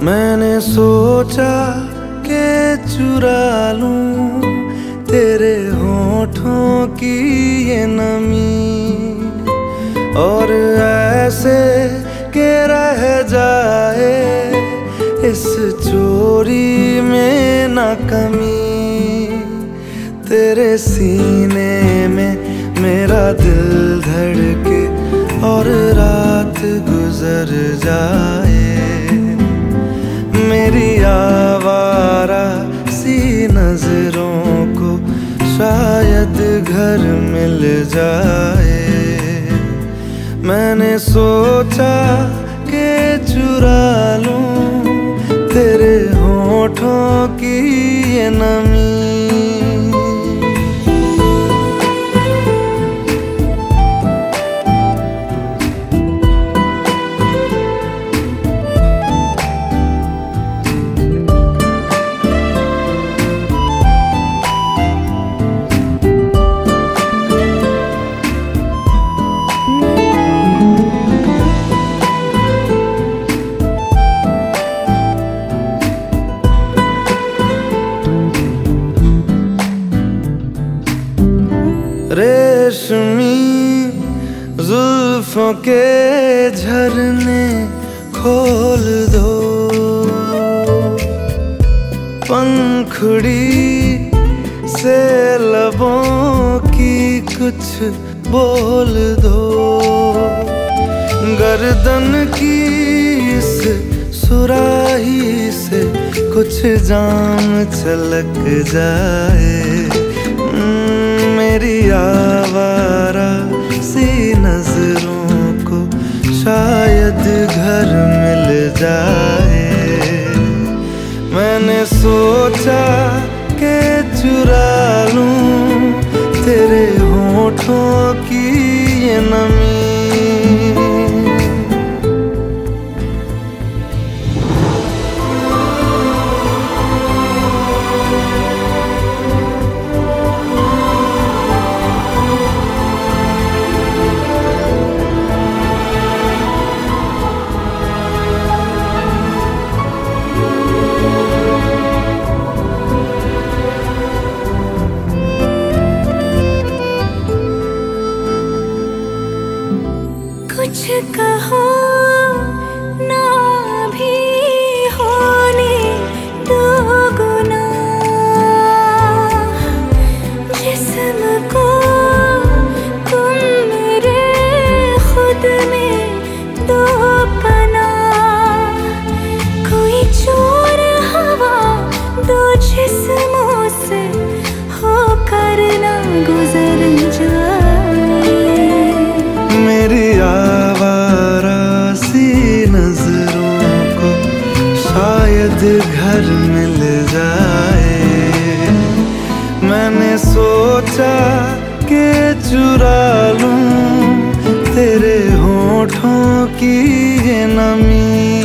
मैंने सोचा कि चुरा लूं तेरे होठों की ये नमी, और ऐसे के रह जाए इस चोरी में ना कमी। तेरे सीने में मेरा दिल धड़के और रात गुजर जाए, मेरी आवारा सी नजरों को शायद घर मिल जाए। मैंने सोचा कि चुरा लूं तेरे होठों की ये नमी। रेशमी जुल्फों के झरने खोल दो, पंखुड़ी से लबों की कुछ बोल दो। गर्दन की इस सुराही से कुछ जाम छलक जाए, मेरी आवारा सी नजरों को शायद घर मिल जाए। मैंने सोचा कि चुरा लूं तेरे होठों की ये नमी। कुछ कहो ना भी होने दो गुना, जिस्म को तुम मेरे खुद में दो पना। कोई चोर हवा दो जिस्मों से होकर ना गुजर जाए, मेरी आवारा सी नजरों को शायद घर मिल जाए। मैंने सोचा कि चुरा लूं तेरे होठों की ये नमी।